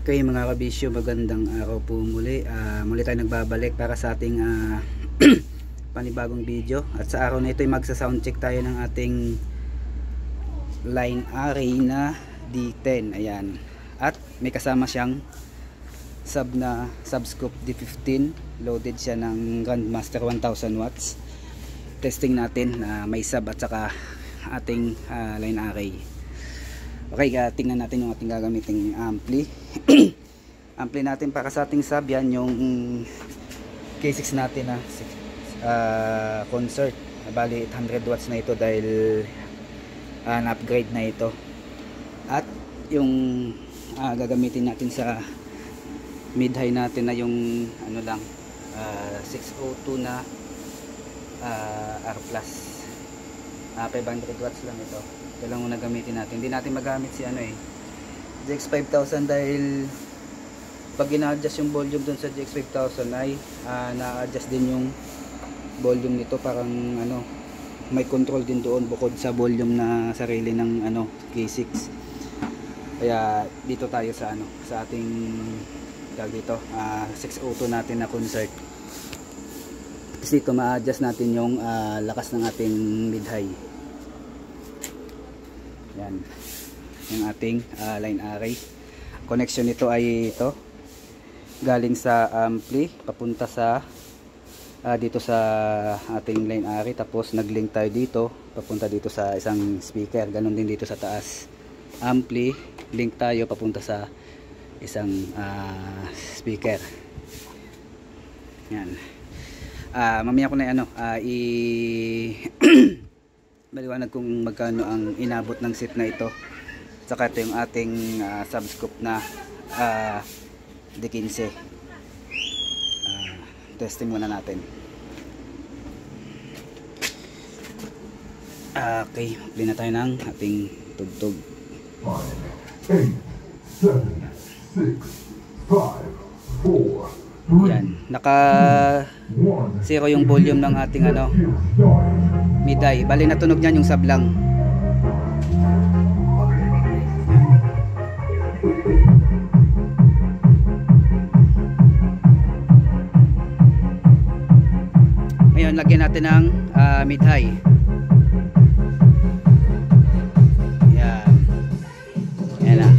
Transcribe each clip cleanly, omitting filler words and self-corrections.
Okay mga kabisyo, magandang araw po muli. Muli tayo nagbabalik para sa ating panibagong video. At sa araw na ito ay magsa-sound check tayo ng ating line array na D10. Ayan. At may kasama siyang sub na Subscope D15. Loaded siya ng Grandmaster 1000 watts. Testing natin na may sub at saka ating line array. Okay, tingnan natin yung ating gagamiting ampli. Ampli natin para sa ating sub, yan yung K6 natin na concert. Bali 800 watts na ito dahil na-upgrade na ito. At yung gagamitin natin sa mid-high natin na yung ano lang 602 na R+. 500 watts lang ito. Ito lang muna gamitin natin. Hindi natin magamit si GX5000 dahil pag ina-adjust yung volume dun sa GX5000 ay na-adjust din yung volume nito, parang may control din doon bukod sa volume na sarili ng K6. Kaya dito tayo sa sa ating dito 602 natin na concert. Kasi dito ma-adjust natin yung lakas ng ating mid-high. Yan yung ating line array. Connection nito ay ito galing sa ampli papunta sa dito sa ating line array, tapos nag-link tayo dito papunta dito sa isang speaker. Ganon din dito sa taas, ampli link tayo papunta sa isang speaker. Yan. Mamaya ko na maliwanag kung magkano ang inabot ng set na ito. Saka ito yung ating Subscope na D15. Testing muna natin. Okay, play na tayo ng ating tugtog. 5, 8, 7, 6, 5, 4 yan, naka zero yung volume ng ating mid-high. Bali natunog niyan yung sub lang. Ngayon lagyan natin ng mid-high. Yan. Yan na.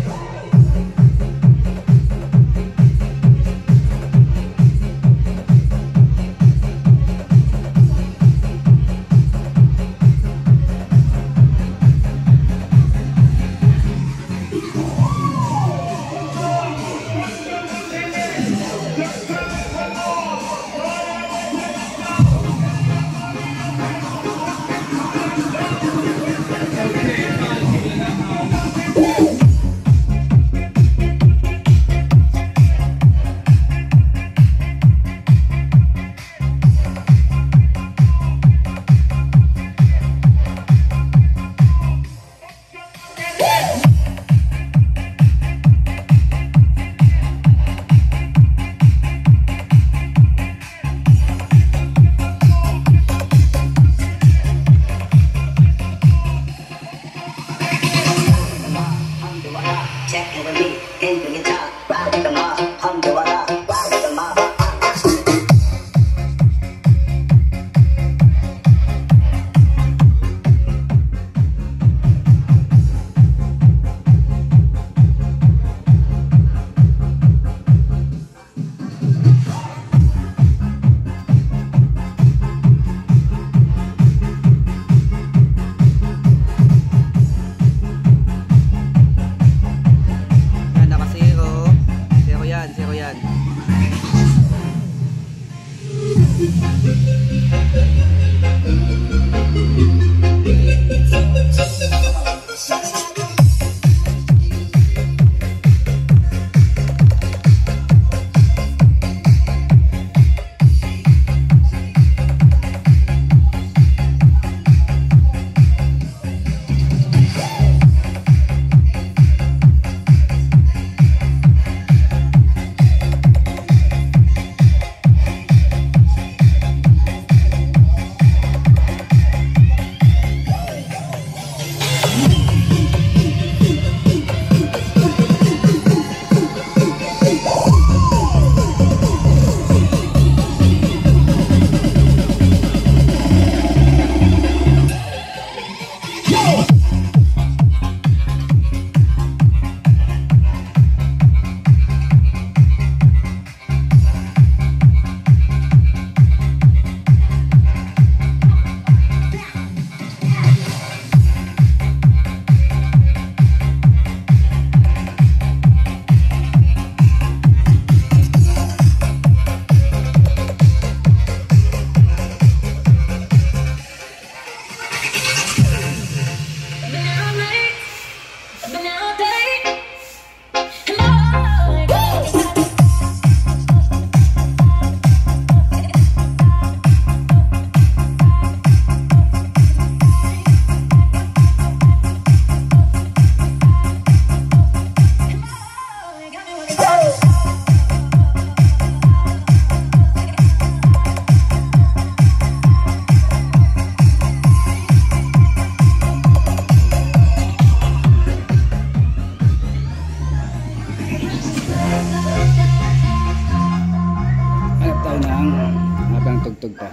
habang tugtog pa.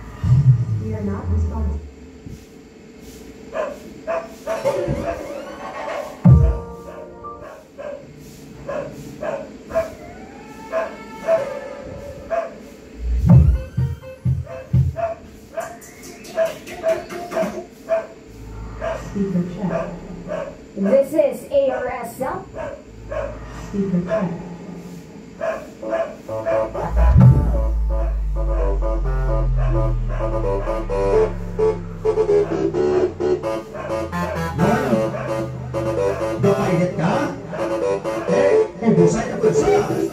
Speaker check. This is ARSL. Speaker check. Bayad ka? Ibusay na bansa!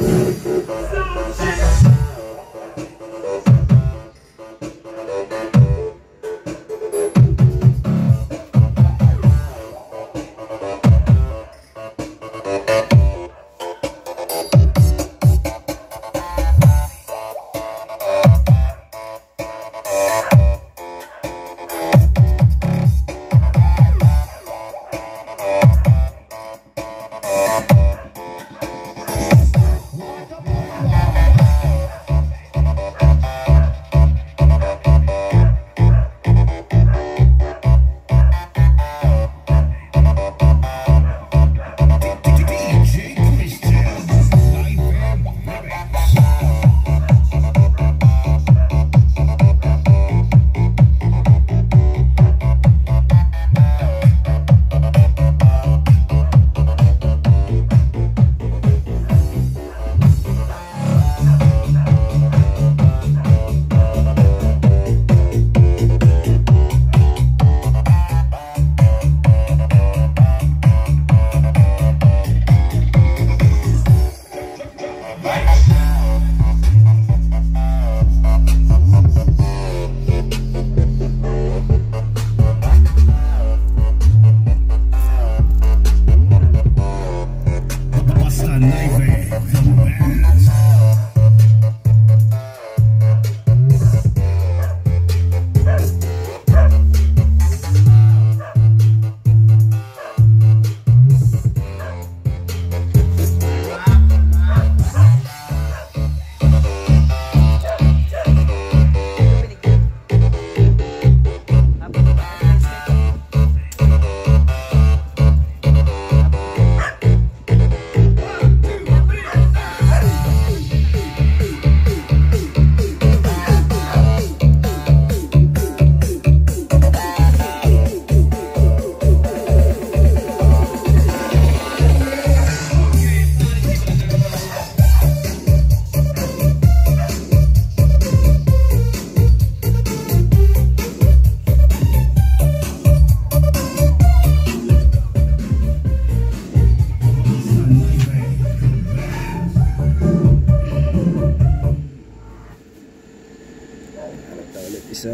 Isa.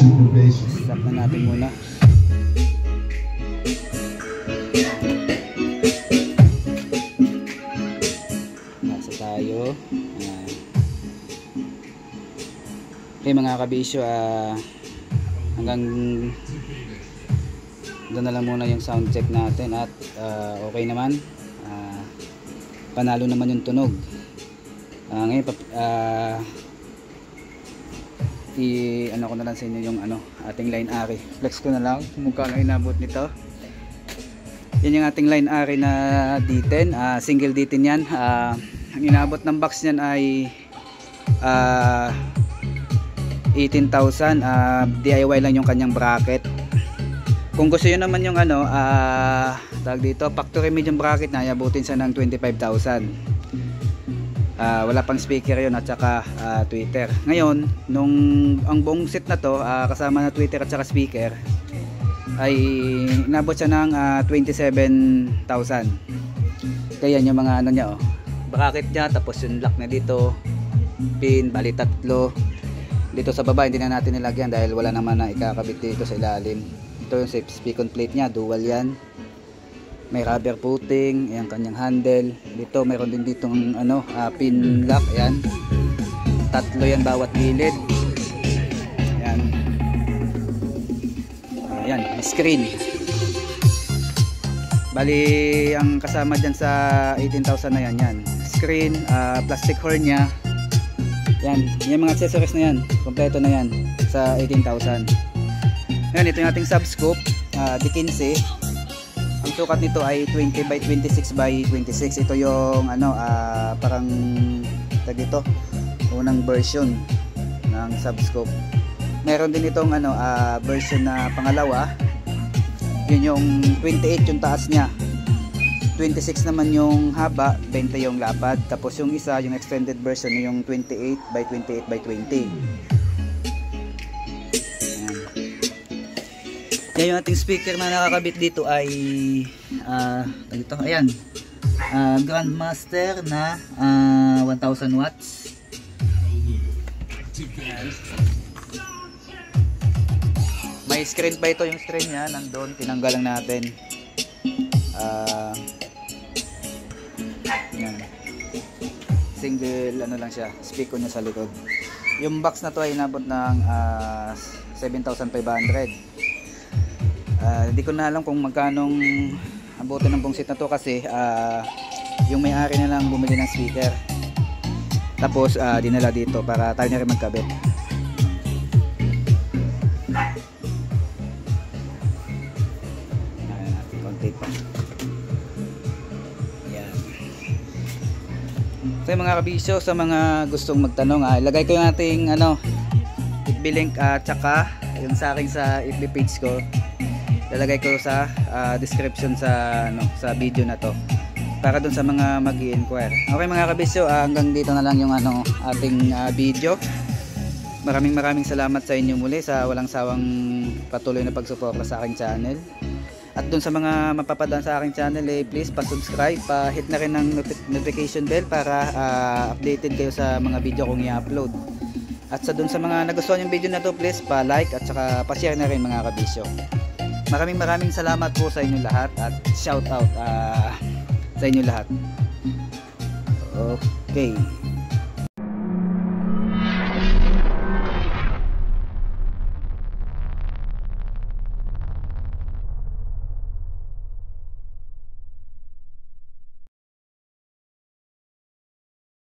supervision. Stop na natin muna. Nasa tayo. Ayan. Okay mga kabisyo, hanggang doon na lang muna yung sound check natin at okay naman. Panalo naman yung tunog. Ngayon ano ko na lang sa inyo yung ating line array. Flex ko na lang kung magkano inabot nito. Yan yung ating line array na D10, single D10 yan. Ang inabot ng box niyan ay 18,000. DIY lang yung kanyang bracket. Kung gusto nyo naman yung tawag dito, factory medium bracket na, yabutin siya ng 25,000. Wala pang speaker yun at saka tweeter. Ngayon, nung ang buong set na to, kasama na tweeter at saka speaker, ay inabot siya ng 27,000. Kaya yung mga niya, bracket niya, tapos yung lock na dito, pin, bali tatlo. Dito sa baba hindi na natin nilagyan dahil wala naman na ikakabit dito sa ilalim. Ito yung speaker plate niya, dual yan. May rubber footing, ayan kanyang handle. Dito mayroon din ditong pin lock, ayan. Tatlo yan bawat gilid. Ayan. Ayan, screen. Bali ang kasama diyan sa 18,000 na yan. Screen, plastic horn niya. Yan, yung mga accessories na yan, kompleto na yan sa 18,000. Ngayon, ito yung ating subscope, D15. Ang sukat nito ay 20 by 26 by 26. Ito yung parang dito, unang version ng subscope. Meron din itong version na pangalawa. Yun yung 28 yung taas niya. 26 naman yung haba, 20 yung lapad. Tapos yung isa, yung extended version yung 28 by 28 by 20. Yan yung ating speaker na nakakabit dito ay ayan, Grandmaster na 1000 watts. Ayan. May screen pa ito, yung screen niya nandun, tinanggal lang natin. Yan. Single lang siya, speaker niya sa likod. Yung box na to ay inabot ng 7,500. Hindi ko na alam kung magkanong abutin ng buong set na to kasi yung may-ari na lang bumili ng speaker, tapos dinala dito para tayo na rin magkabit. Natin konti pa. Yan. So mga kabisyo, sa mga gustong magtanong, ilagay ko yung ating FB link at saka yung sa akin sa FB page ko. Lalagay ko sa description sa video na to para dun sa mga mag-i-inquire. Okay mga kabisyo, hanggang dito na lang yung ating video. Maraming salamat sa inyo muli sa walang sawang patuloy na pagsuporta sa aking channel. At dun sa mga mapapadaan sa aking channel, please pa-subscribe, pa-hit na rin ng notification bell para updated kayo sa mga video kong i-upload. At dun sa mga nagustuhan yung video na to, please pa-like at saka pa-share na rin mga kabisyo. Maraming salamat po sa inyo lahat at shout out sa inyo lahat. Okay.